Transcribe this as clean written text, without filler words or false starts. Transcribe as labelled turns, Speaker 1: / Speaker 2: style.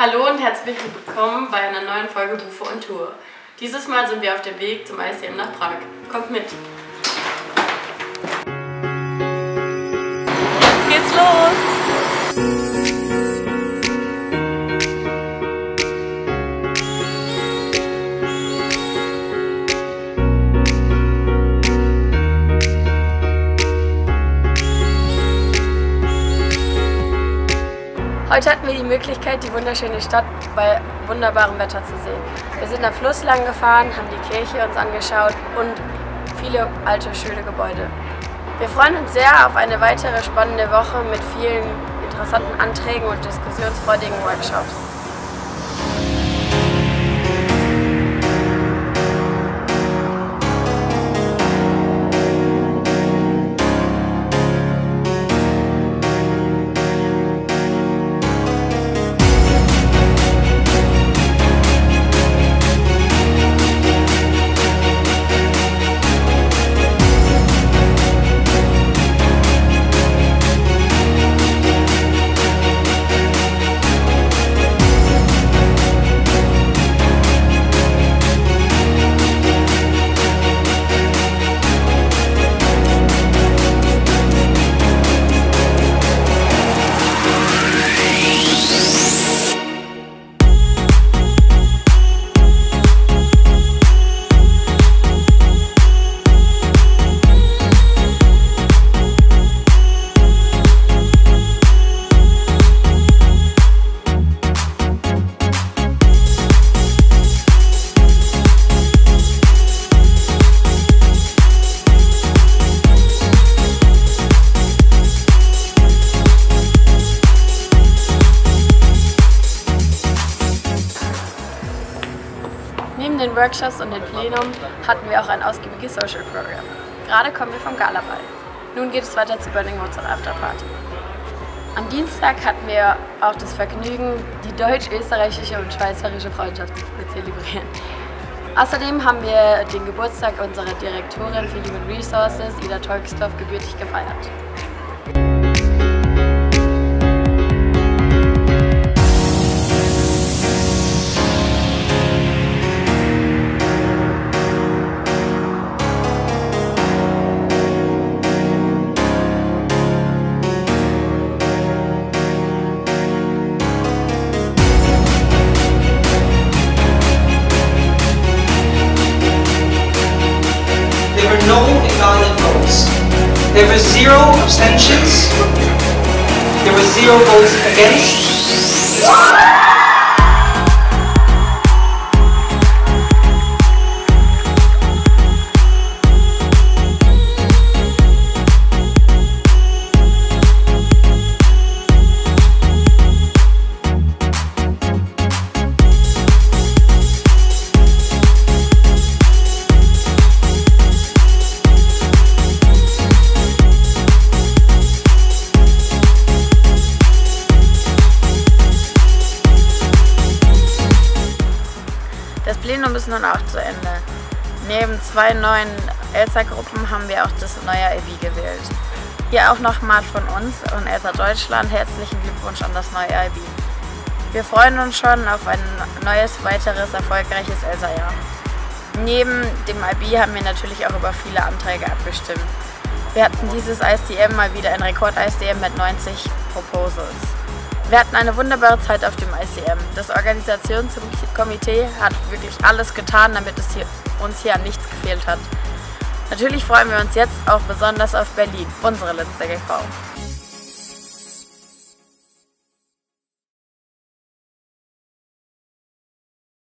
Speaker 1: Hallo und herzlich willkommen bei einer neuen Folge BuVo on Tour. Dieses Mal sind wir auf dem Weg zum ICM nach Prag. Kommt mit! Jetzt geht's los! Heute hatten wir die Möglichkeit, die wunderschöne Stadt bei wunderbarem Wetter zu sehen. Wir sind am Fluss lang gefahren, haben die Kirche uns angeschaut und viele alte, schöne Gebäude. Wir freuen uns sehr auf eine weitere spannende Woche mit vielen interessanten Anträgen und diskussionsfreudigen Workshops. Neben den Workshops und dem Plenum hatten wir auch ein ausgiebiges Social Program. Gerade kommen wir vom Galaball. Nun geht es weiter zu Burning Woods und Afterparty. Am Dienstag hatten wir auch das Vergnügen, die deutsch-österreichische und schweizerische Freundschaft zu zelebrieren. Außerdem haben wir den Geburtstag unserer Direktorin für Human Resources, Ida Tolksdorf, gebürtig gefeiert.
Speaker 2: There were no invalid votes. There were 0 abstentions. There were 0 votes against.
Speaker 1: Das Plenum ist nun auch zu Ende. Neben 2 neuen Elsa-Gruppen haben wir auch das neue IB gewählt. Hier auch nochmal von uns und Elsa Deutschland herzlichen Glückwunsch an das neue IB. Wir freuen uns schon auf ein neues, weiteres, erfolgreiches Elsa-Jahr. Neben dem IB haben wir natürlich auch über viele Anträge abgestimmt. Wir hatten dieses ICM mal wieder ein Rekord-ICM mit 90 Proposals. Wir hatten eine wunderbare Zeit auf dem ICM. Das Organisationskomitee hat wirklich alles getan, damit es uns hier an nichts gefehlt hat. Natürlich freuen wir uns jetzt auch besonders auf Berlin, unsere letzte GV.